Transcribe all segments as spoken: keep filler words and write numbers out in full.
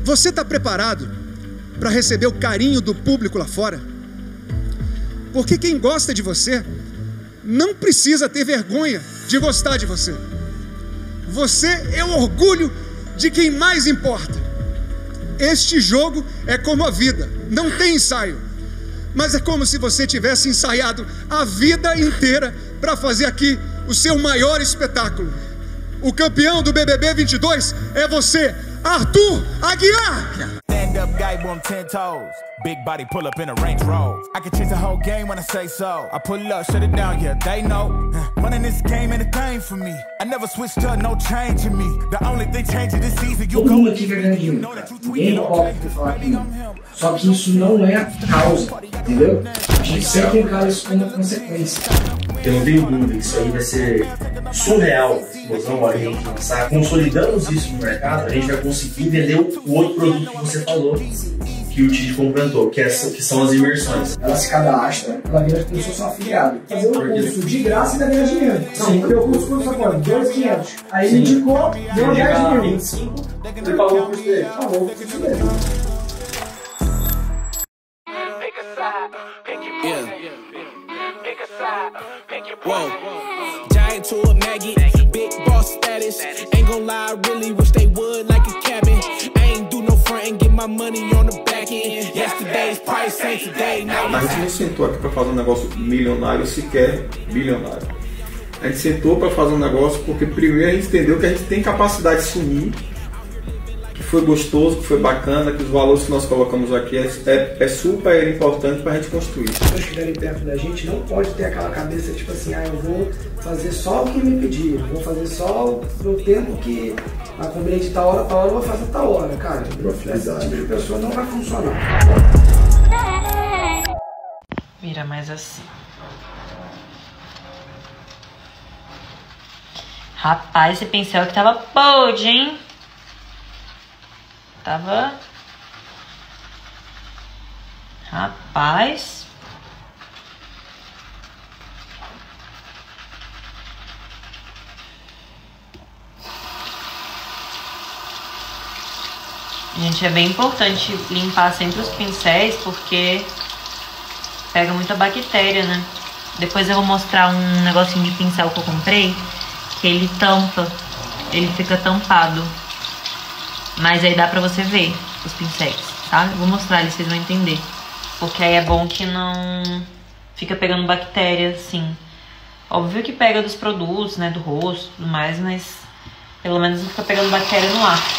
Você está preparado para receber o carinho do público lá fora? Porque quem gosta de você não precisa ter vergonha de gostar de você. Você é o orgulho de quem mais importa. Este jogo é como a vida, não tem ensaio, mas é como se você tivesse ensaiado a vida inteira para fazer aqui o seu maior espetáculo. O campeão do B B B vinte e dois é você, Arthur Aguiar! Stand up guy on ten toes. Big body pull up in a Range Rover. I can change the whole game when I say so. I pull up, shut it down, yeah, they know. Running this game ain't a thing for me. I never switched up, no change in me. The only thing changing this season, you todo mundo aqui quer ganhar dinheiro, cara. Ninguém é hipócrita de falar que não. Só que isso não é a causa, entendeu? A gente sempre encara isso como consequência. Eu não tenho dúvida que isso aí vai ser surreal. Nós vamos a gente lançar, consolidamos isso no mercado, a gente vai conseguir vender o outro produto que você falou, que o Tite complementou, que, é, que são as imersões. Ela se cadastra, ela vira como se fosse um afiliado. Fazer um curso de graça e ainda ganha dinheiro. Não, porque o curso custa quanto? dois mil e quinhentos. Aí ele indicou, deu dez mil. vinte e cinco, ele pagou o curso dele. Pagou o curso dele. Whoa, giant to a Maggie, big boss status. Ain't gon' lie, I really wish they would like a cabin. I ain't do no front and get my money on the back end. Yesterday's price ain't today. A gente não sentou aqui para fazer um negócio milionário, sequer bilionário. A gente sentou para fazer um negócio porque primeiro a gente entendeu que a gente tem capacidade de sumir, que foi gostoso, que foi bacana, que os valores que nós colocamos aqui é, é, é super importante para a gente construir. As pessoas que estiverem perto da gente não pode ter aquela cabeça tipo assim, ah, eu vou fazer só o que me pediram, vou fazer só no tempo que a combinei de tal hora, tal hora, eu vou fazer tal hora, cara. Esse tipo de pessoa não vai funcionar. Vira mais assim. Rapaz, esse pincel que tava podre, hein? Tava... Rapaz... Gente, é bem importante limpar sempre os pincéis, porque pega muita bactéria, né? Depois eu vou mostrar um negocinho de pincel que eu comprei, que ele tampa, ele fica tampado. Mas aí dá pra você ver os pincéis, tá? Eu vou mostrar ali, vocês vão entender. Porque aí é bom que não fica pegando bactéria, assim. Óbvio que pega dos produtos, né, do rosto e tudo mais, mas pelo menos não fica pegando bactéria no ar.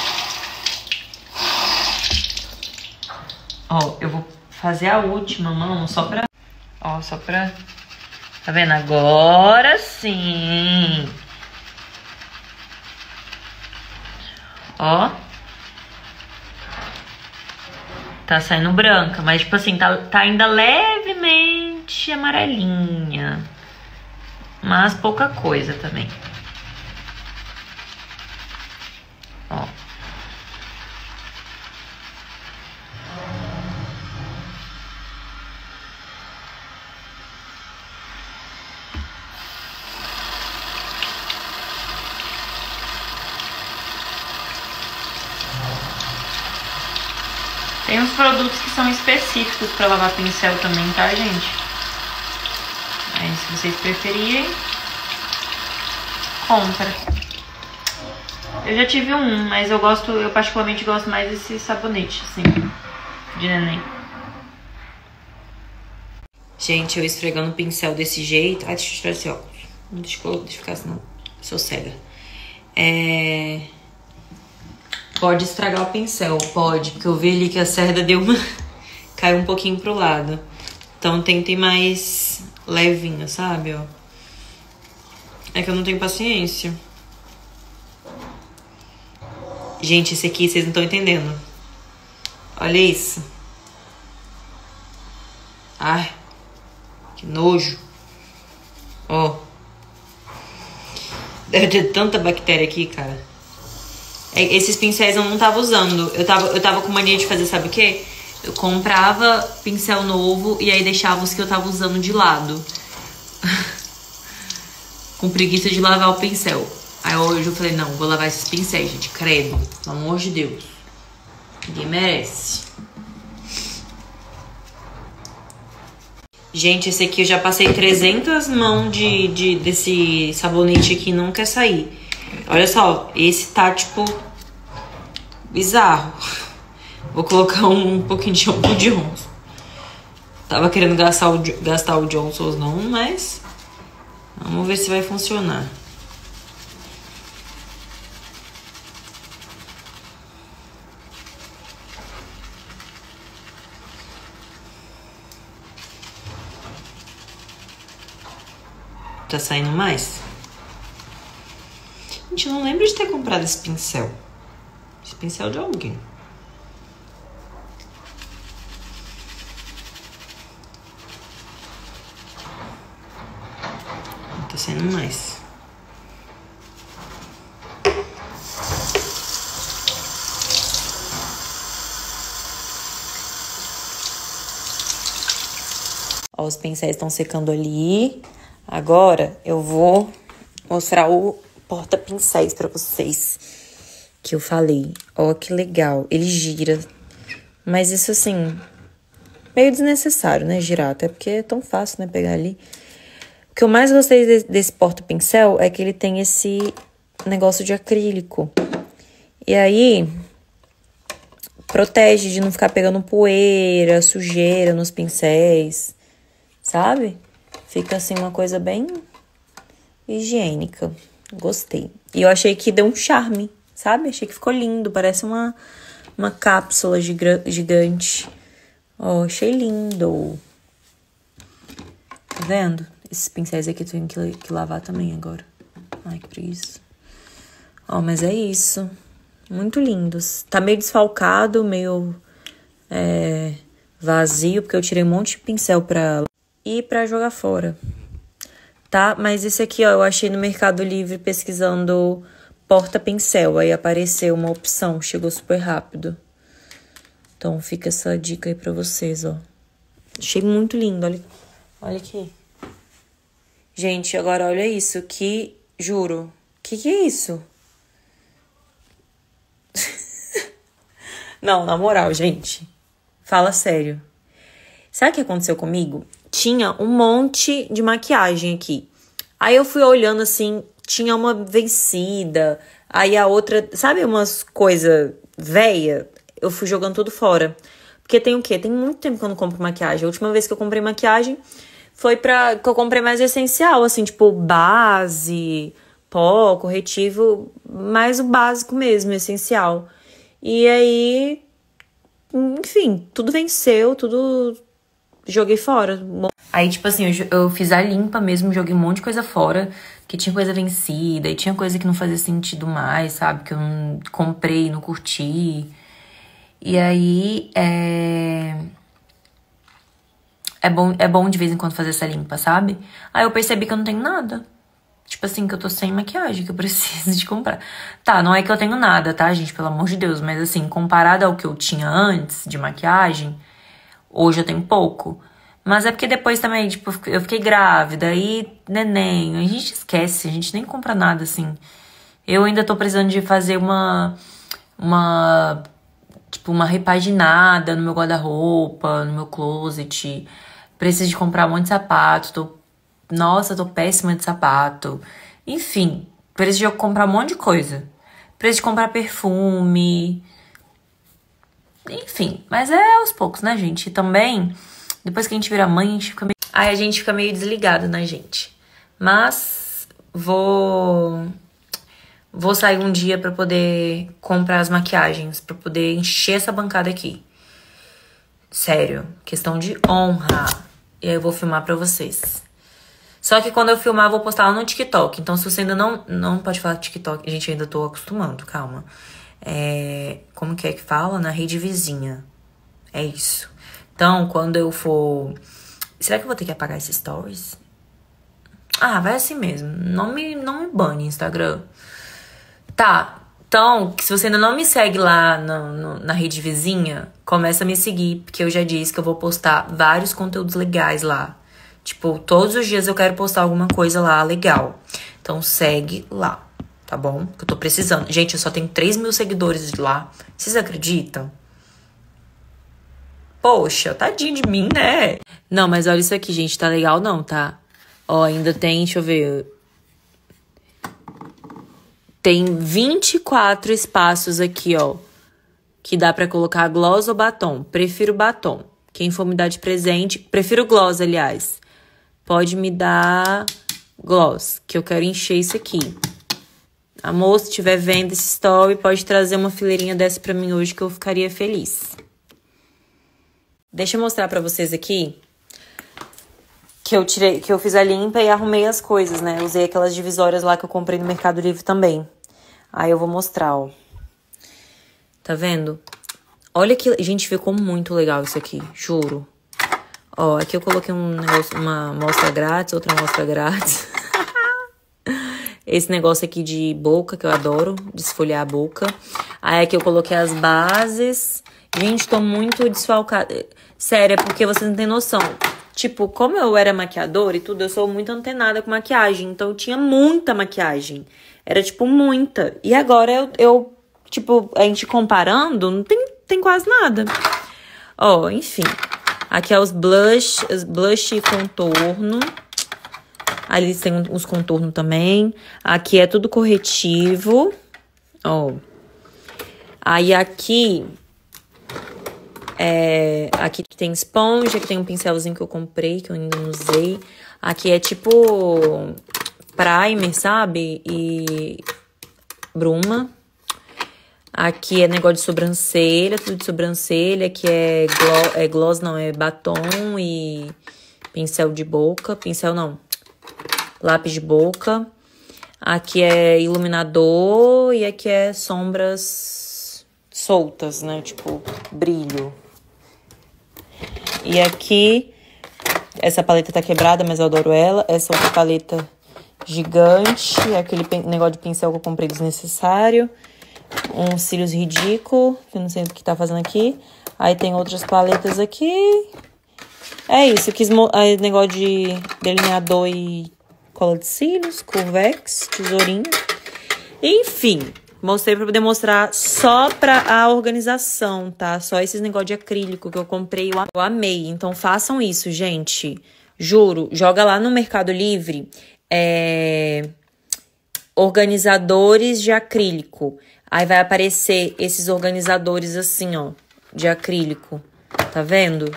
Ó, eu vou fazer a última mão só pra... Ó, só pra... Tá vendo? Agora sim! Ó. Tá saindo branca, mas tipo assim, tá, tá ainda levemente amarelinha. Mas pouca coisa também. Ó. Tem uns produtos que são específicos para lavar pincel também, tá, gente? Aí, se vocês preferirem, compra. Eu já tive um, mas eu gosto, eu particularmente gosto mais desse sabonete, assim, de neném. Gente, eu esfregando o pincel desse jeito... Ai, deixa eu tirar esse óculos. Deixa eu, deixa eu ficar, senão sou cega. É... Pode estragar o pincel, pode, porque eu vi ali que a cerda deu uma... caiu um pouquinho pro lado. Então tentem mais levinho, sabe, ó. É que eu não tenho paciência. Gente, esse aqui vocês não estão entendendo. Olha isso. Ai, que nojo. Ó. Deve ter tanta bactéria aqui, cara. Esses pincéis eu não tava usando. Eu tava, eu tava com mania de fazer, sabe o quê? Eu comprava pincel novo e aí deixava os que eu tava usando de lado. Com preguiça de lavar o pincel. Aí hoje eu falei, não, vou lavar esses pincéis, gente. Credo. Pelo amor de Deus. Ninguém merece. Gente, esse aqui eu já passei trezentas mãos de, de, desse sabonete aqui e não quer sair. Olha só, esse tá, tipo, bizarro. Vou colocar um, um pouquinho de shampoo de Johnson. Tava querendo gastar o, gastar o Johnson não, mas vamos ver se vai funcionar. Tá saindo mais? Gente, eu não lembro de ter comprado esse pincel. Esse pincel é de alguém. Não tá saindo mais. Ó, os pincéis estão secando ali. Agora eu vou mostrar o porta-pincéis pra vocês. Que eu falei. Ó, que legal. Ele gira. Mas isso, assim, meio desnecessário, né? Girar. Até porque é tão fácil, né? Pegar ali. O que eu mais gostei desse, desse porta-pincel é que ele tem esse negócio de acrílico. E aí, protege de não ficar pegando poeira, sujeira nos pincéis. Sabe? Fica assim uma coisa bem higiênica. Gostei. E eu achei que deu um charme, sabe? Achei que ficou lindo. Parece uma, uma cápsula gigante. Ó, achei lindo. Tá vendo? Esses pincéis aqui eu tenho que, que lavar também agora. Ai, que preguiça. Ó, mas é isso. Muito lindos. Tá meio desfalcado, meio é, vazio, porque eu tirei um monte de pincel pra... E pra jogar fora, tá? Mas esse aqui, ó, eu achei no Mercado Livre pesquisando porta-pincel. Aí apareceu uma opção, chegou super rápido. Então fica essa dica aí pra vocês, ó. Achei muito lindo, olha, olha aqui. Gente, agora olha isso, que, juro, que que é isso? Não, na moral, gente, fala sério. Sabe o que aconteceu comigo? Tinha um monte de maquiagem aqui. Aí eu fui olhando assim, tinha uma vencida, aí a outra, sabe umas coisas velha? Eu fui jogando tudo fora. Porque tem o quê? Tem muito tempo que eu não compro maquiagem. A última vez que eu comprei maquiagem foi pra... que eu comprei mais essencial, assim, tipo base, pó, corretivo, mais o básico mesmo, essencial. E aí, enfim, tudo venceu, tudo... joguei fora. Aí, tipo assim, eu, eu fiz a limpa mesmo, joguei um monte de coisa fora, que tinha coisa vencida, e tinha coisa que não fazia sentido mais, sabe? Que eu não comprei, não curti. E aí, é... É bom, é bom de vez em quando fazer essa limpa, sabe? Aí eu percebi que eu não tenho nada. Tipo assim, que eu tô sem maquiagem, que eu preciso de comprar. Tá, não é que eu tenho nada, tá, gente? Pelo amor de Deus. Mas assim, comparado ao que eu tinha antes de maquiagem... Hoje eu tenho pouco. Mas é porque depois também, tipo, eu fiquei grávida. Aí, neném. A gente esquece. A gente nem compra nada, assim. Eu ainda tô precisando de fazer uma... Uma... Tipo, uma repaginada no meu guarda-roupa, no meu closet. Preciso de comprar um monte de sapato. Tô... Nossa, tô péssima de sapato. Enfim. Preciso de comprar um monte de coisa. Preciso de comprar perfume... Enfim, mas é aos poucos, né, gente? E também, depois que a gente vira mãe, a gente fica meio... Aí a gente fica meio desligado, né, gente? Mas vou... Vou sair um dia pra poder comprar as maquiagens, pra poder encher essa bancada aqui. Sério, questão de honra. E aí eu vou filmar pra vocês. Só que quando eu filmar, eu vou postar lá no TikTok. Então, se você ainda não... Não pode falar TikTok. Gente, eu ainda tô acostumando, calma. É, como que é que fala? Na rede vizinha. É isso. Então, quando eu for... Será que eu vou ter que apagar esses stories? Ah, vai assim mesmo. Não me, não me bane, Instagram. Tá. Então, se você ainda não me segue lá no, no, na rede vizinha, começa a me seguir. Porque eu já disse que eu vou postar vários conteúdos legais lá. Tipo, todos os dias eu quero postar alguma coisa lá legal. Então, segue lá. Tá bom? Que eu tô precisando. Gente, eu só tenho três mil seguidores lá. Vocês acreditam? Poxa, tadinho de mim, né? Não, mas olha isso aqui, gente. Tá legal não, tá? Ó, ainda tem, deixa eu ver. Tem vinte e quatro espaços aqui, ó. Que dá pra colocar gloss ou batom. Prefiro batom. Quem for me dar de presente... Prefiro gloss, aliás. Pode me dar gloss, que eu quero encher isso aqui. Amor, se estiver vendo esse story, pode trazer uma fileirinha dessa pra mim hoje que eu ficaria feliz. Deixa eu mostrar pra vocês aqui que eu tirei, que eu fiz a limpa e arrumei as coisas, né? Eu usei aquelas divisórias lá que eu comprei no Mercado Livre também. Aí eu vou mostrar, ó. Tá vendo? Olha que... Gente, ficou muito legal isso aqui, juro. Ó, aqui eu coloquei um negócio, uma amostra grátis, outra amostra grátis. Esse negócio aqui de boca, que eu adoro, desfolhar a boca. Aí aqui eu coloquei as bases. Gente, tô muito desfalcada. Sério, é porque vocês não têm noção. Tipo, como eu era maquiadora e tudo, eu sou muito antenada com maquiagem. Então, eu tinha muita maquiagem. Era, tipo, muita. E agora, eu, eu tipo, a gente comparando, não tem, tem quase nada. Ó, enfim. Aqui é os blush, os blush e contorno. Ali tem uns contornos também. Aqui é tudo corretivo. Ó. Aí aqui... É, aqui tem esponja, aqui tem um pincelzinho que eu comprei, que eu ainda não usei. Aqui é tipo primer, sabe? E bruma. Aqui é negócio de sobrancelha, tudo de sobrancelha. Aqui é gloss, é gloss não, é batom e pincel de boca. Pincel não, lápis de boca. Aqui é iluminador e aqui é sombras soltas, né? Tipo, brilho. E aqui, essa paleta tá quebrada, mas eu adoro ela. Essa outra paleta gigante, aquele negócio de pincel que eu comprei desnecessário. Um cílios ridículo, que eu não sei o que tá fazendo aqui. Aí tem outras paletas aqui. É isso, eu quis aí, negócio de delineador e cola de cílios, Curvex, tesourinho. Enfim, mostrei pra poder mostrar só pra a organização, tá? Só esses negócios de acrílico que eu comprei, eu amei. Então façam isso, gente. Juro, joga lá no Mercado Livre, é... organizadores de acrílico. Aí vai aparecer esses organizadores assim, ó, de acrílico. Tá vendo?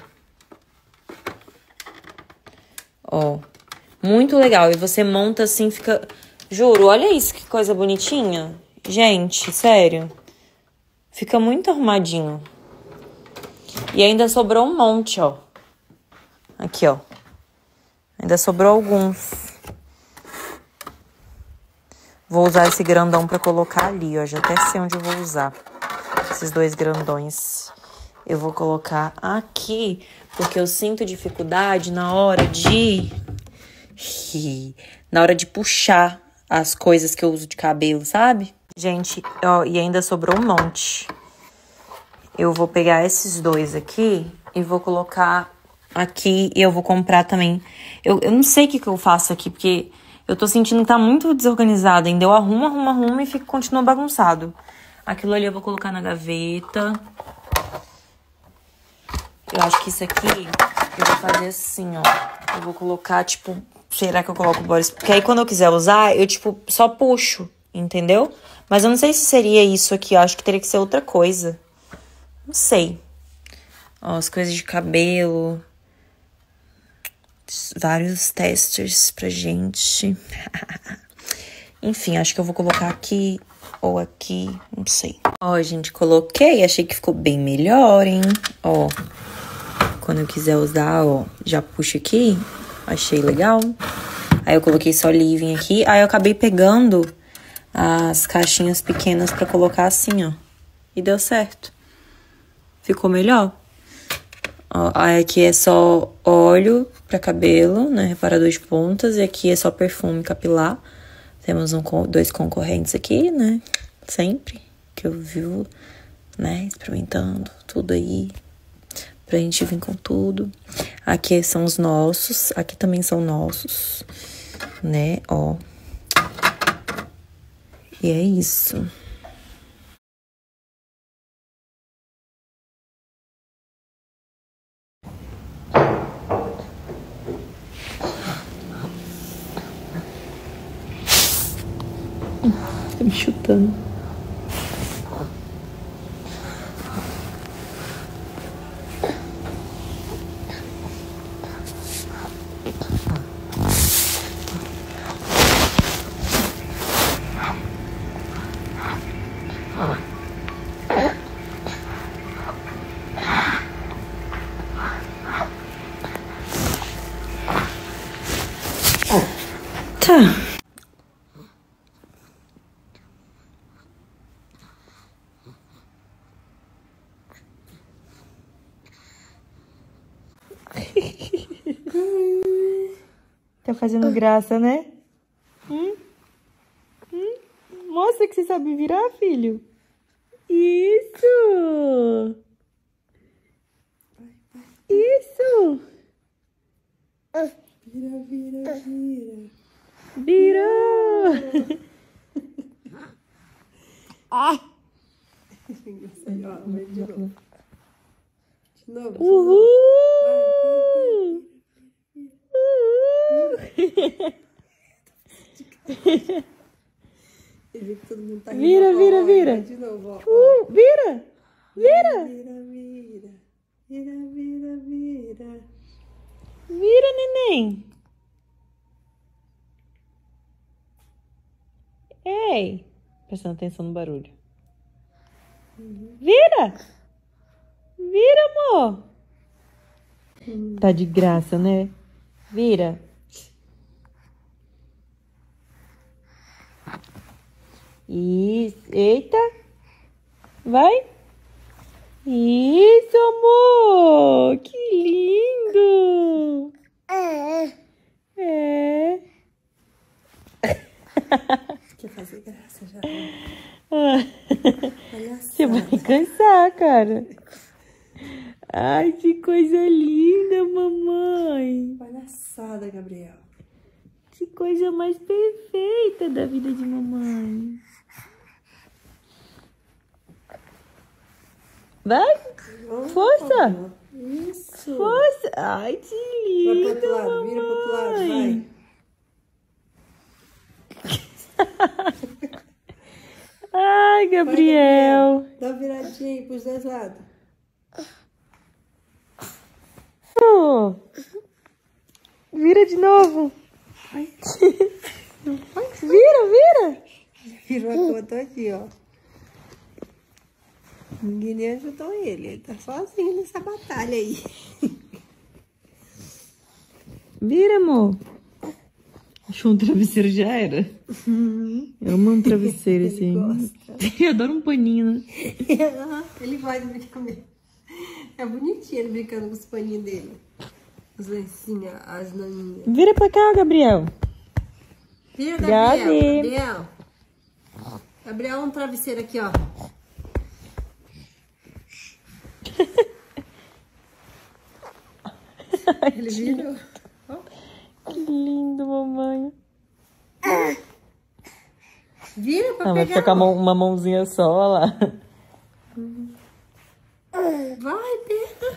Ó, muito legal. E você monta assim, fica... Juro, olha isso, que coisa bonitinha. Gente, sério. Fica muito arrumadinho. E ainda sobrou um monte, ó. Aqui, ó. Ainda sobrou alguns. Vou usar esse grandão pra colocar ali, ó. Já até sei onde eu vou usar. Esses dois grandões. Eu vou colocar aqui, porque eu sinto dificuldade na hora de... na hora de puxar as coisas que eu uso de cabelo, sabe? Gente, ó, e ainda sobrou um monte. Eu vou pegar esses dois aqui e vou colocar aqui. E eu vou comprar também. Eu, eu não sei o que, que eu faço aqui, porque eu tô sentindo que tá muito desorganizado ainda. Eu arrumo, arrumo, arrumo e fico, continua bagunçado. Aquilo ali eu vou colocar na gaveta. Eu acho que isso aqui eu vou fazer assim, ó. Eu vou colocar, tipo... Será que eu coloco o Boris? Porque aí quando eu quiser usar, eu, tipo, só puxo, entendeu? Mas eu não sei se seria isso aqui, eu acho que teria que ser outra coisa. Não sei. Ó, as coisas de cabelo. Vários testers pra gente. Enfim, acho que eu vou colocar aqui ou aqui, não sei. Ó, gente, coloquei, achei que ficou bem melhor, hein? Ó, quando eu quiser usar, ó, já puxo aqui. Achei legal. Aí eu coloquei só leave-in aqui. Aí eu acabei pegando as caixinhas pequenas pra colocar assim, ó. E deu certo. Ficou melhor. Ó, aí aqui é só óleo pra cabelo, né? Reparador de pontas. E aqui é só perfume capilar. Temos um, dois concorrentes aqui, né? Sempre. Que eu vivo, né? Experimentando tudo aí. Pra gente vir com tudo. Aqui são os nossos. Aqui também são nossos. Né? Ó. E é isso. Tá me chutando. Tá. Tá fazendo graça, né? Hum? Hum? Mostra que você sabe virar, filho. Isso! Isso! Vira, vira, vira. Virou! Ah! De novo. De novo. Uhul! Uhul! Ele vê que todo mundo tá rindo. Vira, vira, Ó, vira. De novo, ó. Uh, vira! Vira! Vira, vira. Vira, vira, vira. Vira, neném! Ei! Prestando atenção no barulho. Vira! Vira, amor! Tá de graça, né? Vira! Isso! Eita! Vai! Isso, amor! Que lindo! É! É! Quer fazer graça já? Você vai cansar, cara. Ai, que coisa linda, mamãe. Palhaçada, Gabriel. Que coisa mais perfeita da vida de mamãe. Vai. Força. Isso. Força. Ai, que lindo, Vai pro outro lado, vira pro outro lado, vai. Ai, Gabriel. Dá uma viradinha aí pros dois lados. Oh. Vira de novo. Vira, vira. Virou a toa todinha, ó. Ninguém nem ajudou ele. Ele tá sozinho nessa batalha aí. Vira, amor. Achou um travesseiro, já era. Eu amo um travesseiro, assim. Eu adoro um paninho, né? Ele gosta de brincar comigo. É bonitinho ele brincando com os paninhos dele. Os lencinhos, as naninhas. Vira pra cá, Gabriel. Vira, Gabriel. Gabi. Gabriel. Gabriel, um travesseiro aqui, ó. Ele virou. Que lindo, mamãe. Vira pra Não, vai pegar. ficar com a mão- uma mãozinha só, olha lá. Vai, pega.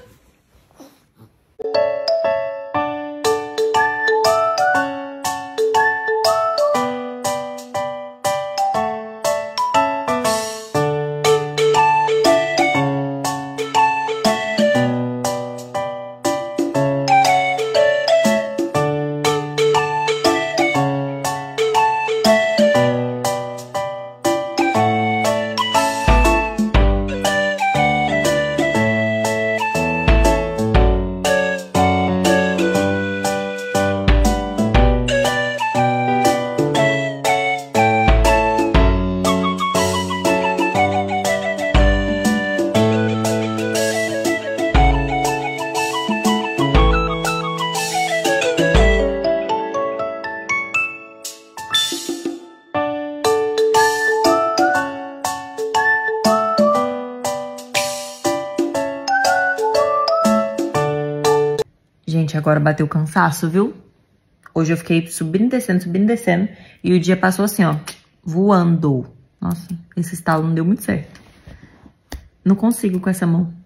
Gente, agora bateu cansaço, viu? Hoje eu fiquei subindo, descendo, subindo, descendo. E o dia passou assim, ó, voando. Nossa, esse estalo não deu muito certo. Não consigo com essa mão.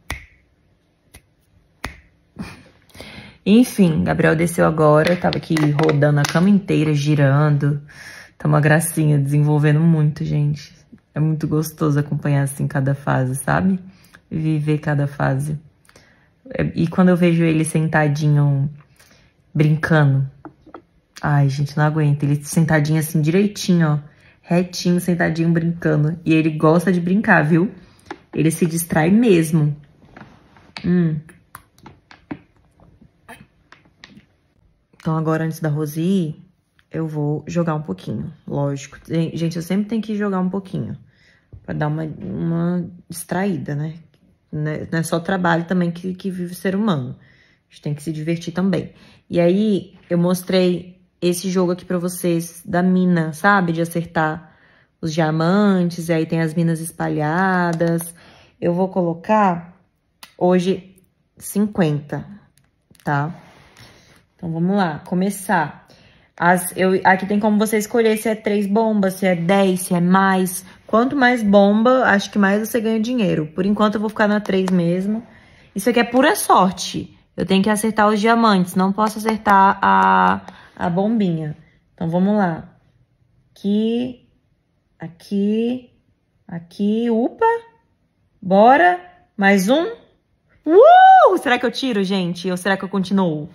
Enfim, Gabriel desceu agora. Tava aqui rodando a cama inteira, girando. Tá uma gracinha, desenvolvendo muito, gente. É muito gostoso acompanhar, assim, cada fase, sabe? Viver cada fase. E quando eu vejo ele sentadinho, brincando... Ai, gente, não aguento. Ele sentadinho assim, direitinho, ó. Retinho, sentadinho, brincando. E ele gosta de brincar, viu? Ele se distrai mesmo. Hum. Então, agora, antes da Rosi ir, eu vou jogar um pouquinho. Lógico. Gente, eu sempre tenho que jogar um pouquinho. Pra dar uma, uma distraída, né? Não é só trabalho também que, que vive o ser humano. A gente tem que se divertir também. E aí, eu mostrei esse jogo aqui pra vocês, da mina, sabe? De acertar os diamantes, e aí tem as minas espalhadas. Eu vou colocar hoje cinquenta, tá? Então, vamos lá, começar. As, eu, aqui tem como você escolher se é três bombas, se é dez, se é mais. Quanto mais bomba, acho que mais você ganha dinheiro. Por enquanto, eu vou ficar na três mesmo. Isso aqui é pura sorte. Eu tenho que acertar os diamantes, não posso acertar a, a bombinha. Então, vamos lá. Aqui, aqui, aqui, upa. Bora. Mais um. Uh! Será que eu tiro, gente? Ou será que eu continuo?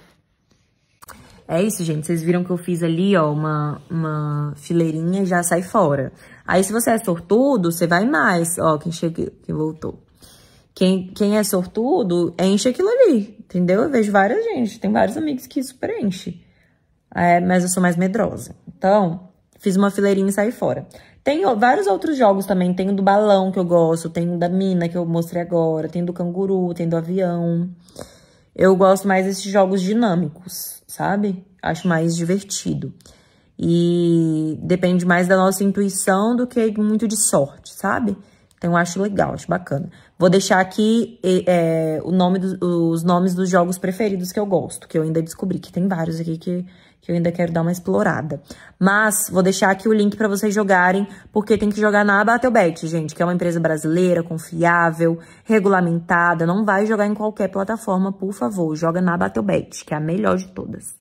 É isso, gente. Vocês viram que eu fiz ali, ó, uma, uma fileirinha e já sai fora. Aí, se você é sortudo, você vai mais. Ó, quem chegou, quem voltou. Quem, quem é sortudo, enche aquilo ali, entendeu? Eu vejo várias gente, tem vários amigos que super enche. É, mas eu sou mais medrosa. Então, fiz uma fileirinha e saí fora. Tem vários outros jogos também. Tem o do balão, que eu gosto. Tem o da mina, que eu mostrei agora. Tem do canguru, tem do avião. Eu gosto mais desses jogos dinâmicos, sabe? Acho mais divertido. E depende mais da nossa intuição do que muito de sorte, sabe? Então, eu acho legal, acho bacana. Vou deixar aqui é, o nome do, os nomes dos jogos preferidos que eu gosto, que eu ainda descobri, que tem vários aqui que, que eu ainda quero dar uma explorada. Mas, vou deixar aqui o link pra vocês jogarem, porque tem que jogar na Battlebet, gente, que é uma empresa brasileira, confiável, regulamentada. Não vai jogar em qualquer plataforma, por favor. Joga na Battlebet, que é a melhor de todas.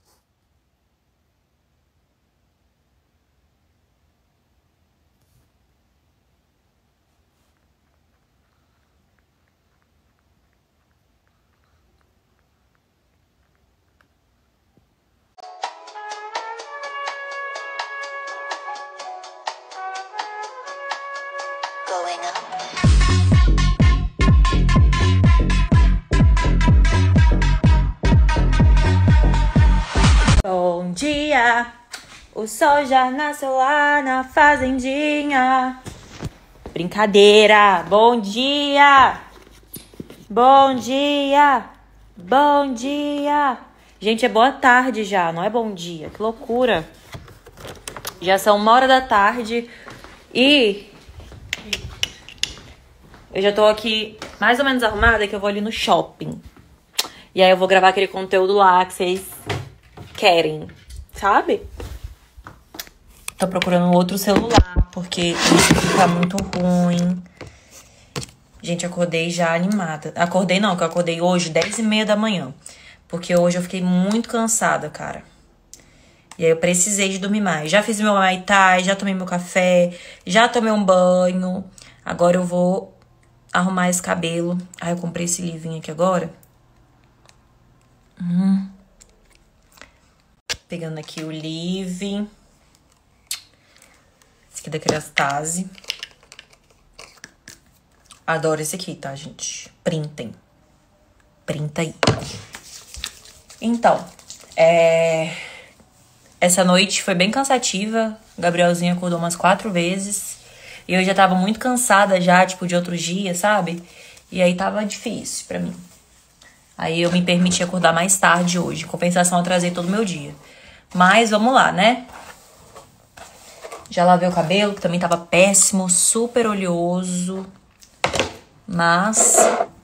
Bom dia, o sol já nasceu lá na fazendinha. Brincadeira, bom dia, bom dia, bom dia. Gente, é boa tarde já, não é bom dia, que loucura. Já são uma hora da tarde e eu já tô aqui mais ou menos arrumada, que eu vou ali no shopping. E aí eu vou gravar aquele conteúdo lá que vocês querem, sabe? Tô procurando outro celular, porque esse aqui tá muito ruim. Gente, acordei já animada. Acordei não, que eu acordei hoje, dez e meia da manhã. Porque hoje eu fiquei muito cansada, cara. E aí eu precisei de dormir mais. Já fiz meu Muay Thai, já tomei meu café, já tomei um banho. Agora eu vou arrumar esse cabelo. Ai, eu comprei esse livrinho aqui agora. Hum. Pegando aqui o Live. Esse aqui da Kerastase. Adoro esse aqui, tá, gente? Printem. Printa aí. Então, é... essa noite foi bem cansativa. O Gabrielzinho acordou umas quatro vezes. E eu já tava muito cansada já, tipo, de outros dias, sabe? E aí tava difícil pra mim. Aí eu me permiti acordar mais tarde hoje. Em compensação, eu atrasei todo o meu dia. Mas vamos lá, né? Já lavei o cabelo, que também tava péssimo, super oleoso. Mas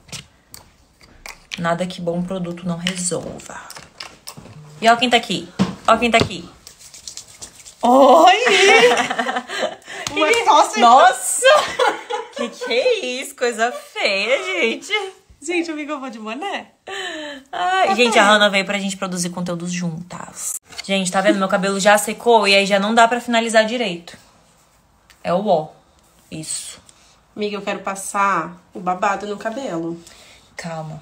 nada que bom produto não resolva. E ó quem tá aqui. Ó quem tá aqui. Oi! que... Nossa! Nossa! Que que é isso? Coisa feia, gente. Gente, amiga, eu vou de boné. Ai, gente, a Hannah veio pra gente produzir conteúdos juntas. Gente, tá vendo? Meu cabelo já secou e aí já não dá pra finalizar direito. É o ó. Isso. Amiga, eu quero passar o babado no cabelo. Calma.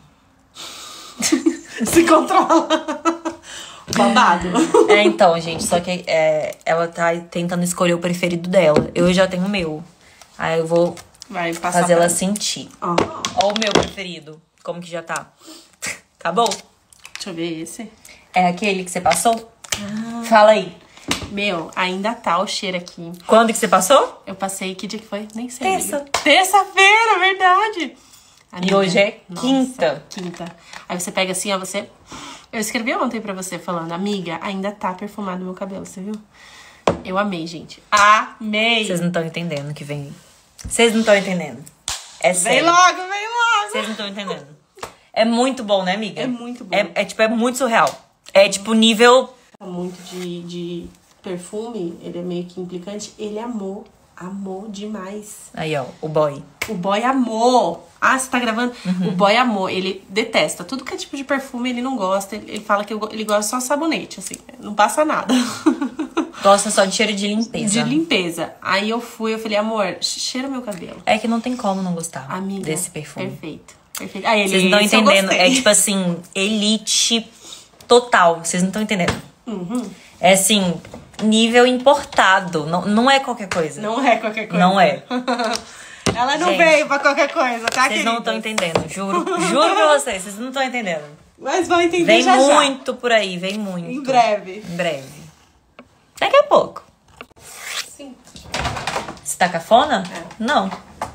Se controla. O babado. É, então, gente, só que é, ela tá tentando escolher o preferido dela. Eu já tenho o meu. Aí eu vou Vai passar fazer pra... ela sentir. Ó. Ó o meu preferido. Como que já tá? Tá bom? Deixa eu ver esse. É aquele que você passou? Ah. Fala aí. Meu, ainda tá o cheiro aqui. Quando que você passou? Eu passei, que dia que foi? Nem sei. Terça. amiga. Terça-feira, verdade. Amiga, E hoje é nossa, quinta. Quinta. Aí você pega assim, ó, você... Eu escrevi ontem pra você falando, amiga, ainda tá perfumado meu cabelo, você viu? Eu amei, gente. Amei! Vocês não estão entendendo o que vem. Vocês não estão entendendo. É Vem sério. logo, vem logo! Vocês não estão entendendo. É muito bom, né, amiga? É muito bom. É, é tipo, é muito surreal. É tipo nível... Muito de, de perfume, ele é meio que implicante. Ele amou, amou demais. Aí, ó, o boy. O boy amou. Ah, você tá gravando? Uhum. O boy amou. Ele detesta. Tudo que é tipo de perfume, ele não gosta. Ele, ele fala que eu go- ele gosta só de sabonete, assim. Não passa nada. Gosta só de cheiro de limpeza. De limpeza. Aí eu fui, eu falei, amor, cheira meu cabelo. É que não tem como não gostar Amiga, desse perfume. Perfeito. Perfeito. Aí ele, Vocês não estão esse eu entendendo. gostei. É tipo assim, elite total. Vocês não estão entendendo. Uhum. É assim, nível importado. Não, não é qualquer coisa. Não é qualquer coisa. Não é. Ela não Gente, veio pra qualquer coisa, tá, Vocês não querida? estão entendendo, juro. Juro pra vocês, vocês não estão entendendo. Mas vão entender Vem já já. muito por aí, vem muito. Em breve. Em breve. Daqui a pouco. Sim. Você tá cafona? É. Não.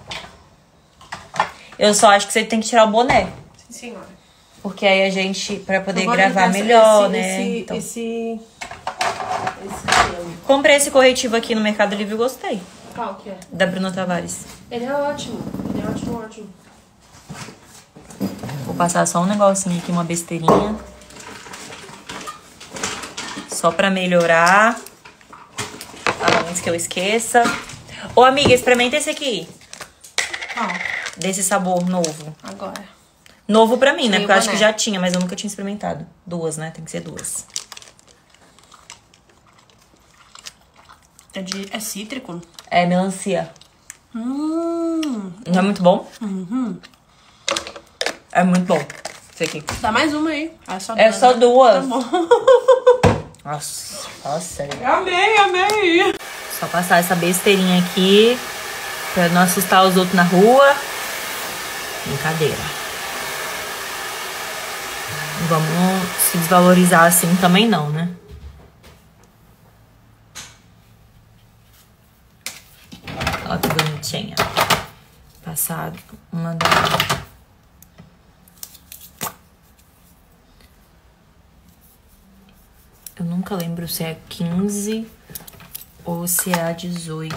Eu só acho que você tem que tirar o boné. Sim, senhora. Porque aí a gente, pra poder Eu vou gravar ajeitar melhor, esse, né? Esse, Então. esse, esse cabelo. Comprei esse corretivo aqui no Mercado Livre e gostei. Qual que é? Da Bruna Tavares. Ele é ótimo. Ele é ótimo, ótimo. Vou passar só um negocinho aqui, uma besteirinha. Só pra melhorar. Ah, antes que eu esqueça. Ô, amiga, experimenta esse aqui. Qual? Desse sabor novo. Agora. Novo pra mim, né? Tirei o Porque eu acho que boné. já tinha, mas eu nunca tinha experimentado. Duas, né? Tem que ser duas. É, de, é cítrico? É melancia. Hum. Não é muito bom? Uhum. É muito bom. Esse aqui. Dá mais uma aí. É só É duas. só né? duas. Tá bom. Nossa, nossa. Amei, amei. Só passar essa besteirinha aqui pra não assustar os outros na rua. Brincadeira. Vamos se desvalorizar assim também não, né? Olha que bonitinha. Passado uma da... Eu nunca lembro se é quinze ou se é a dezoito.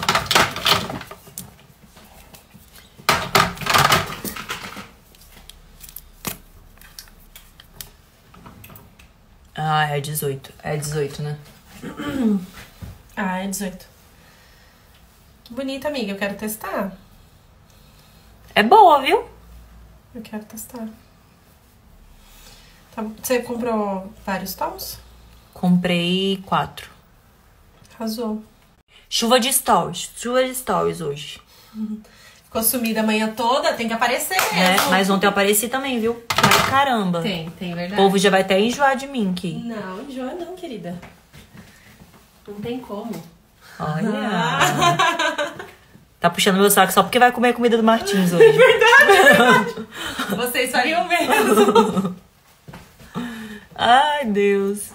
Ah, é dezoito. É dezoito, né? Ah, é dezoito. Que bonita, amiga. Eu quero testar. É boa, viu? Eu quero testar. Tá, você comprou vários tons? Comprei quatro. Arrasou. Chuva de stories. Chuva de stories hoje. Ficou sumida a manhã toda, tem que aparecer Né? mesmo. Mas ontem eu apareci também, viu? Mas caramba. Tem, tem, O verdade. povo já vai até enjoar de mim aqui. Não, enjoa não, querida. Não tem como. Olha. Tá puxando meu saco só porque vai comer a comida do Martins hoje. Vocês fariam mesmo. Ai, Deus.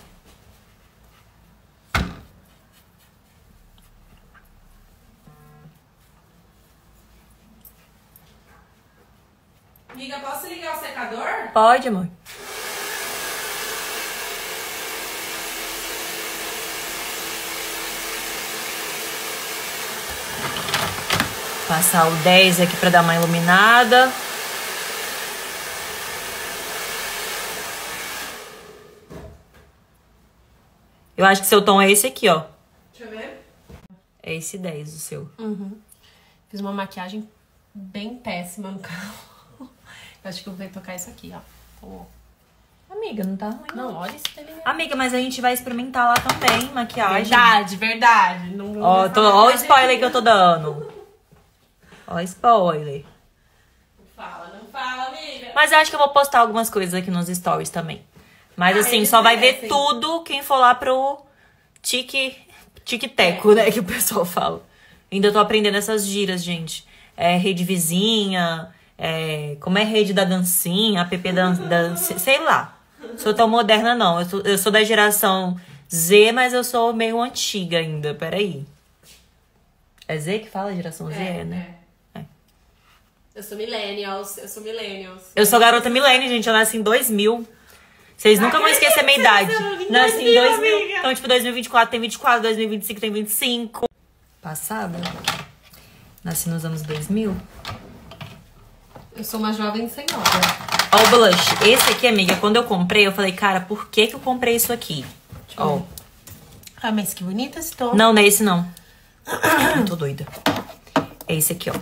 Amiga, posso ligar o secador? Pode, amor. Passar o dez aqui pra dar uma iluminada. Eu acho que seu tom é esse aqui, ó. Deixa eu ver. É esse dez o seu. Uhum. Fiz uma maquiagem bem péssima no carro. Eu acho que eu vou tocar isso aqui, ó. Ó. Amiga, não tá ruim. Não, olha esse delineado. Amiga, mas a gente vai experimentar lá também, maquiagem. Verdade, verdade. Não, não Ó, vai tô, falar ó o mais spoiler de- que eu tô dando. Ó o spoiler. Não fala, não fala, amiga. Mas eu acho que eu vou postar algumas coisas aqui nos stories também. Mas Ah, assim, eles só vai ver merecem. tudo quem for lá pro tique, tique-teco, né? Que o pessoal fala. Ainda tô aprendendo essas gírias, gente. É rede vizinha, é, como é rede da dancinha, app da, da... Sei lá. Sou tão moderna, não. Eu sou, eu sou da geração Z, mas eu sou meio antiga ainda. Peraí. É Z que fala geração Z, É, né? é. Eu sou millennials, eu sou millennials. Eu sou garota milênio, gente. Eu nasci em dois mil. Vocês nunca vão esquecer a minha idade. Nasci em dois mil. Então, tipo, dois mil e vinte e quatro tem vinte e quatro, dois mil e vinte e cinco tem vinte e cinco. Passada? Nasci nos anos dois mil. Eu sou uma jovem senhora. Ó o blush. Esse aqui, amiga, quando eu comprei, eu falei, cara, por que que eu comprei isso aqui? Ó. Ah, mas que bonito esse tom. Não, não é esse não. Eu tô doida. É esse aqui, ó.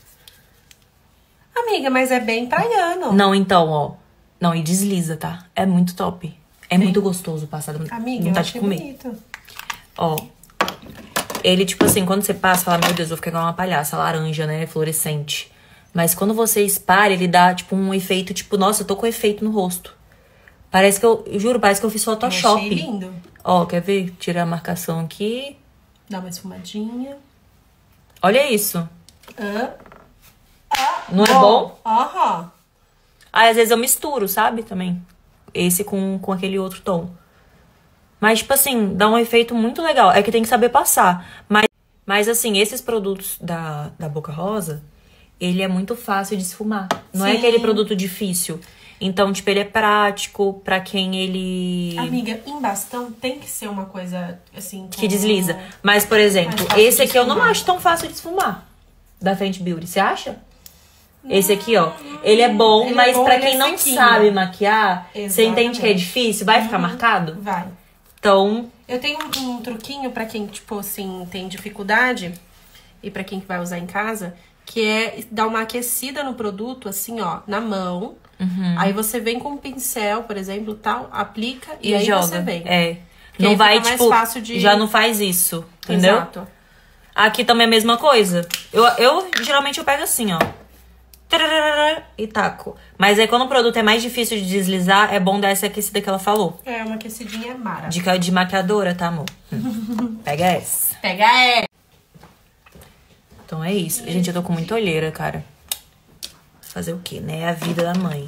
Amiga, mas é bem praiano. Não, então, ó. Não, e desliza, tá? É muito top. É muito gostoso passar. Amiga, vontade eu de achei comer. bonito. Ó. Ele, tipo assim, quando você passa, fala, meu Deus, vou ficar igual uma palhaça, laranja, né? Fluorescente. Mas quando você espalha, ele dá, tipo, um efeito, tipo, nossa, eu tô com efeito no rosto. Parece que eu, eu juro, parece que eu fiz Photoshop. Eu achei lindo. Ó, quer ver? Tirar a marcação aqui. Dá uma esfumadinha. Olha isso. Ah. Não é bom? Aham. Aí, às vezes eu misturo, sabe? Também. Esse com, com aquele outro tom. Mas, tipo assim, dá um efeito muito legal. É que tem que saber passar. Mas, mas assim, esses produtos da, da Boca Rosa, ele é muito fácil de esfumar. Não é Sim. aquele produto difícil. Então, tipo, ele é prático pra quem ele... Amiga, em bastão tem que ser uma coisa, assim... que como- desliza. Mas, por exemplo, Mais fácil esse de aqui eu não esfumar. acho tão fácil de esfumar. Da Fenty Beauty. Você acha? Esse aqui, ó. Ele é bom, Ele é mas bom, pra ele quem é não sequinho. sabe maquiar, você entende que é Exatamente. difícil? Vai ficar marcado? Vai. Então, Eu tenho um, um truquinho pra quem, tipo assim, tem dificuldade e pra quem que vai usar em casa, que é dar uma aquecida no produto, assim, ó, na mão. Uhum. Aí você vem com um pincel, por exemplo, tal, aplica e, e aí joga. você vem. É. Que Não aí vai, fica mais tipo, fácil de- já não faz isso, entendeu? Exato. Aqui também é a mesma coisa. Eu, eu geralmente eu pego assim, ó. Tararara, e taco. Mas aí quando o produto é mais difícil de deslizar, é bom dar essa aquecida que ela falou. É, uma aquecidinha mara. Dica de maquiadora, tá, amor? Hum. Pega essa. Pega é. Então é isso. Gente, eu tô com muita olheira, cara. Fazer o quê, né? É a vida da mãe.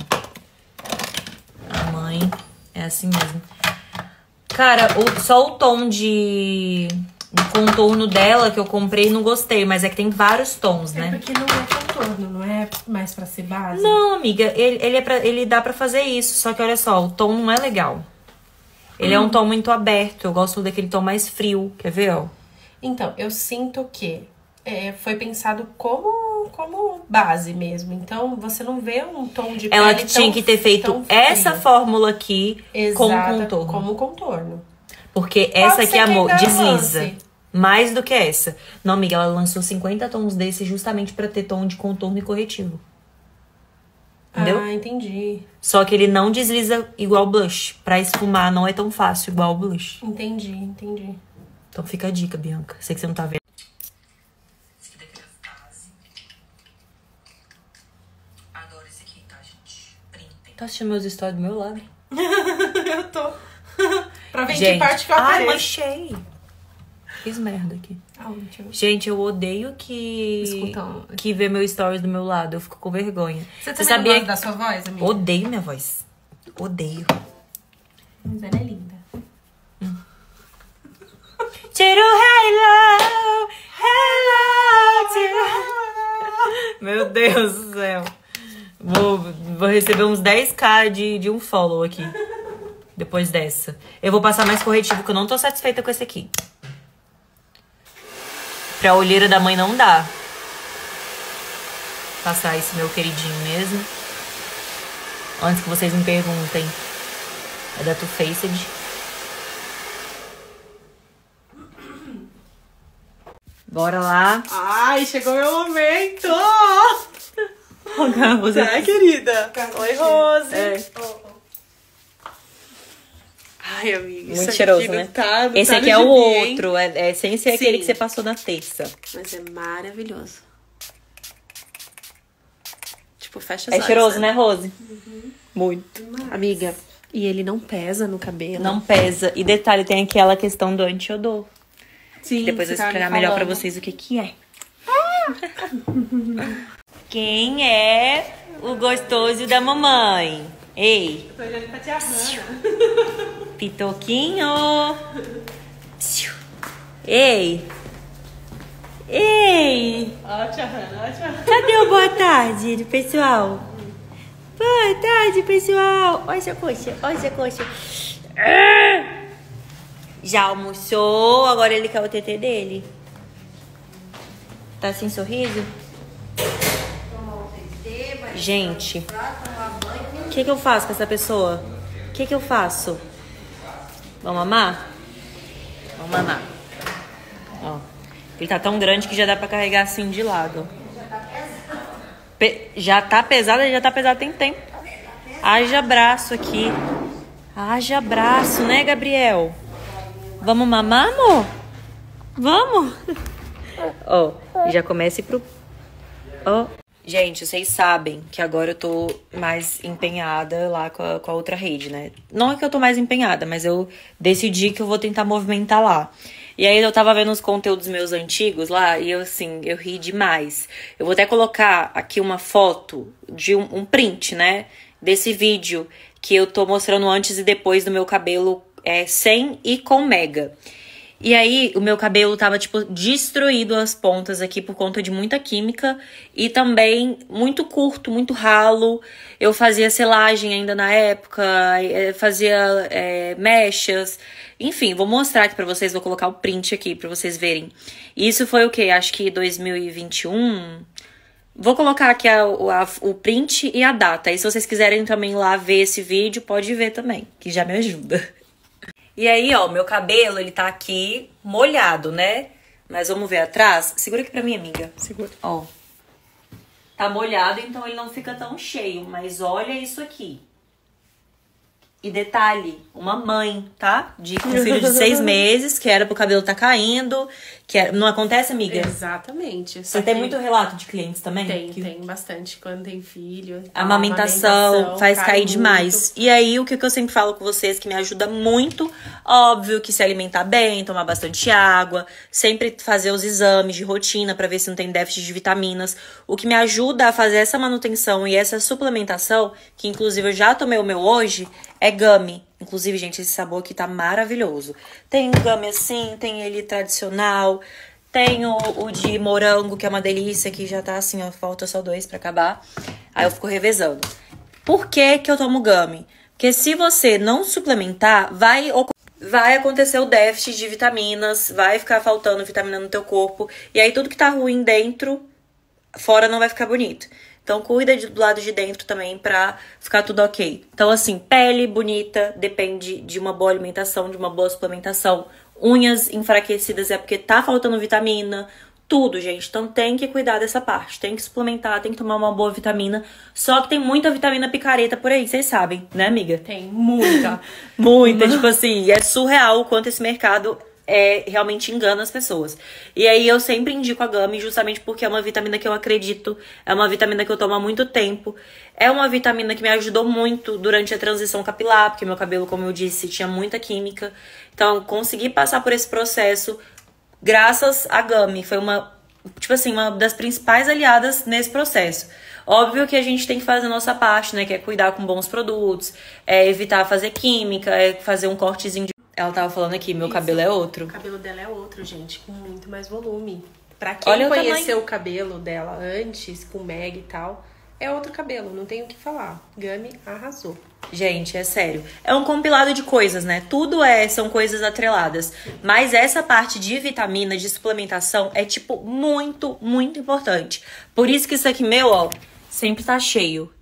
A mãe é assim mesmo. Cara, o- só o tom de, de contorno dela que eu comprei não gostei. Mas é que tem vários tons, É né? porque não é contorno, não é mais pra ser base. Não, amiga, ele, ele, é pra, ele dá pra fazer isso. Só que olha só, o tom não é legal. Ele é um tom muito aberto. Eu gosto daquele tom mais frio. Quer ver, ó? Então, eu sinto que é, foi pensado como, como base mesmo. Então, você não vê um tom de Ela pele que tinha tão- que ter feito tão frio. essa fórmula aqui com Exata, contorno. como contorno. Porque essa aqui, ser que amor, ainda desliza. lance. Mais do que essa. Não, amiga, ela lançou cinquenta tons desse justamente pra ter tom de contorno e corretivo. Entendeu? Ah, entendi. Só que ele não desliza igual blush. Pra esfumar não é tão fácil igual blush. Entendi, entendi. Então fica a dica, Bianca. Sei que você não tá vendo. Adoro esse aqui, tá, gente? Tá assistindo meus stories do meu lado? Eu tô. Pra ver em que Gente, parte que eu ai, apareço. manchei. Fiz merda aqui. Ah, deixa eu- Gente, eu odeio que Escutam. que vê meu stories do meu lado. Eu fico com vergonha. Você Você também sabia? gosta da sua voz, amiga? Odeio minha voz. Odeio. Mas ela é linda. Tiro hello, hello, tiro... Meu Deus do céu. Vou, vou receber uns dez k de, de um follow aqui. Depois dessa. Eu vou passar mais corretivo, porque eu não tô satisfeita com esse aqui. Pra olheira da mãe não dá. Passar esse meu queridinho mesmo. Antes que vocês me perguntem. É da Too Faced. Bora lá. Ai, chegou meu momento! Você... querida? Oi, Rose. É. Ai, amiga. Muito cheiroso, aqui né? não Tá, não Esse tá aqui no é o gibi, hein? outro, é, é sem ser Sim. aquele que você passou na terça. Mas é maravilhoso. Tipo, fecha os É olhos, cheiroso, né, Rose? Uhum. Muito. Amiga, e ele não pesa no cabelo. Não pesa. E detalhe, tem aquela questão do anti-odor. Sim, Depois eu você vou tava explicar me melhor pra falando. vocês o que que é. Quem é o gostoso da mamãe? Ei. Tô olhando pra tia Hanna. Pitoquinho. Ei. Ei. Ó, tia Hanna, ó, tia Hanna. Cadê o boa tarde, pessoal? Boa tarde, pessoal. Olha essa coxa, olha essa coxa. Já almoçou, agora ele quer o T T dele. Tá sem sorriso? Gente, o que que eu faço com essa pessoa? O que que eu faço? Vamos mamar? Vamos mamar. Ó, ele tá tão grande que já dá pra carregar assim de lado. Pe- já tá pesado, já tá pesado tem tempo. Haja braço aqui. Haja braço, né, Gabriel? Vamos mamar, amor? Vamos? Ó, já comece pro... Ó. Gente, vocês sabem que agora eu tô mais empenhada lá com a, com a outra rede, né? Não é que eu tô mais empenhada, mas eu decidi que eu vou tentar movimentar lá. E aí eu tava vendo os conteúdos meus antigos lá e eu, assim, eu ri demais. Eu vou até colocar aqui uma foto de um, um print, né? Desse vídeo que eu tô mostrando antes e depois do meu cabelo é, sem e com mega. E aí, o meu cabelo tava, tipo, destruído as pontas aqui por conta de muita química e também muito curto, muito ralo. Eu fazia selagem ainda na época, fazia é, mechas. Enfim, vou mostrar aqui pra vocês, vou colocar o print aqui pra vocês verem. Isso foi o quê? Acho que dois mil e vinte e um... Vou colocar aqui a, a, o print e a data. E se vocês quiserem também lá ver esse vídeo, pode ver também, que já me ajuda. E aí, ó, meu cabelo, ele tá aqui molhado, né? Mas vamos ver atrás. Segura aqui pra mim, amiga. Segura. Ó. Tá molhado, então ele não fica tão cheio. Mas olha isso aqui. E detalhe, uma mãe, tá? De com filho de seis meses, que era pro cabelo tá caindo. Que era... Não acontece, amiga? Exatamente. Você tem muito relato de clientes também? Tem, que... tem bastante. Quando tem filho. A amamentação, amamentação faz cai cair muito. demais. E aí, o que eu sempre falo com vocês, que me ajuda muito, óbvio, que se alimentar bem, tomar bastante água, sempre fazer os exames de rotina pra ver se não tem déficit de vitaminas. O que me ajuda a fazer essa manutenção e essa suplementação, que inclusive eu já tomei o meu hoje, é Gummy. Inclusive, gente, esse sabor aqui tá maravilhoso. Tem Gummy assim, tem ele tradicional, tem o, o de morango, que é uma delícia, que já tá assim, ó, falta só dois pra acabar. Aí eu fico revezando. Por que que eu tomo Gummy? Porque se você não suplementar, vai, vai acontecer o déficit de vitaminas, vai ficar faltando vitamina no teu corpo, e aí tudo que tá ruim dentro, fora não vai ficar bonito. Então, cuida do lado de dentro também pra ficar tudo ok. Então, assim, pele bonita depende de uma boa alimentação, de uma boa suplementação. Unhas enfraquecidas é porque tá faltando vitamina. Tudo, gente. Então, tem que cuidar dessa parte. Tem que suplementar, tem que tomar uma boa vitamina. Só que tem muita vitamina picareta por aí, vocês sabem, né, amiga? Tem muita. Muita, tipo assim, é surreal o quanto esse mercado... É, realmente engana as pessoas. E aí eu sempre indico a Gummy justamente porque é uma vitamina que eu acredito, é uma vitamina que eu tomo há muito tempo, é uma vitamina que me ajudou muito durante a transição capilar, porque meu cabelo, como eu disse, tinha muita química. Então eu consegui passar por esse processo graças à Gummy. Foi uma, tipo assim, uma das principais aliadas nesse processo. Óbvio que a gente tem que fazer a nossa parte, né? Que é cuidar com bons produtos, é evitar fazer química, é fazer um cortezinho de... Ela tava falando aqui, meu Isso. cabelo é outro. O cabelo dela é outro, gente, com muito mais volume. Pra quem Olha o conheceu tamanho. o cabelo dela antes, com Meg e tal, é outro cabelo, não tenho o que falar. Gummy arrasou. Gente, é sério. É um compilado de coisas, né? Tudo é, são coisas atreladas. Mas essa parte de vitamina, de suplementação, é, tipo, muito, muito importante. Por isso que isso aqui, meu, ó, sempre tá cheio.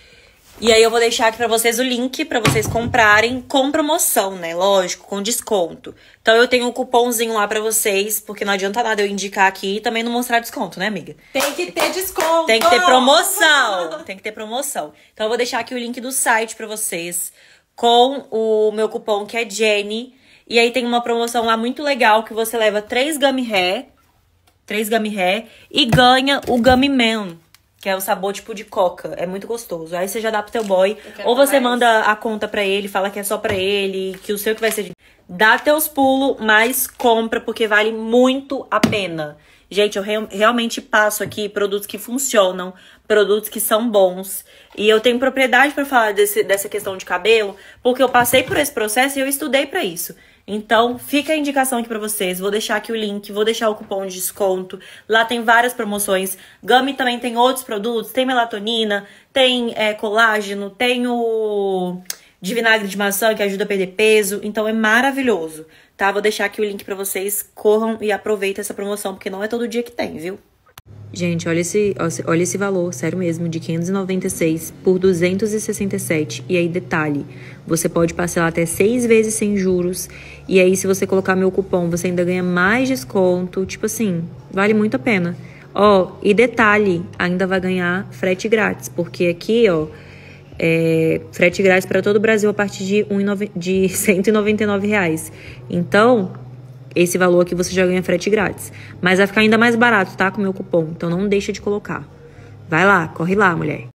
E aí eu vou deixar aqui pra vocês o link pra vocês comprarem com promoção, né? Lógico, com desconto. Então eu tenho um cupomzinho lá pra vocês, porque não adianta nada eu indicar aqui e também não mostrar desconto, né, amiga? Tem que ter desconto! Tem que ter promoção! Tem que ter promoção. Então eu vou deixar aqui o link do site pra vocês. com o meu cupom que é Jenny. E aí tem uma promoção lá muito legal que você leva três Gummy Hair, três Gummy Hair e ganha o Gummy Man, que é o sabor tipo de coca. É muito gostoso. Aí você já dá pro teu boy. Ou você manda a conta pra ele, fala que é só pra ele, que o seu que vai ser... Dá teus pulos, mas compra, porque vale muito a pena. Gente, eu re- realmente passo aqui produtos que funcionam, produtos que são bons. E eu tenho propriedade pra falar desse, dessa questão de cabelo, porque eu passei por esse processo e eu estudei pra isso. Então, fica a indicação aqui pra vocês. Vou deixar aqui o link, vou deixar o cupom de desconto. Lá tem várias promoções. Gummy também tem outros produtos. Tem melatonina, tem é, colágeno, tem o de vinagre de maçã que ajuda a perder peso. Então, é maravilhoso, tá? Vou deixar aqui o link pra vocês. Corram e aproveitem essa promoção, porque não é todo dia que tem, viu? Gente, olha esse, olha esse valor, sério mesmo, de quinhentos e noventa e seis por duzentos e sessenta e sete. E aí, detalhe, você pode parcelar até seis vezes sem juros. E aí, se você colocar meu cupom, você ainda ganha mais desconto. Tipo assim, vale muito a pena. Ó, e detalhe, ainda vai ganhar frete grátis. Porque aqui, ó, é frete grátis para todo o Brasil a partir de, um, de cento e noventa e nove reais. Então... esse valor aqui você já ganha frete grátis. Mas vai ficar ainda mais barato, tá? Com o meu cupom. Então não deixa de colocar. Vai lá, corre lá, mulher.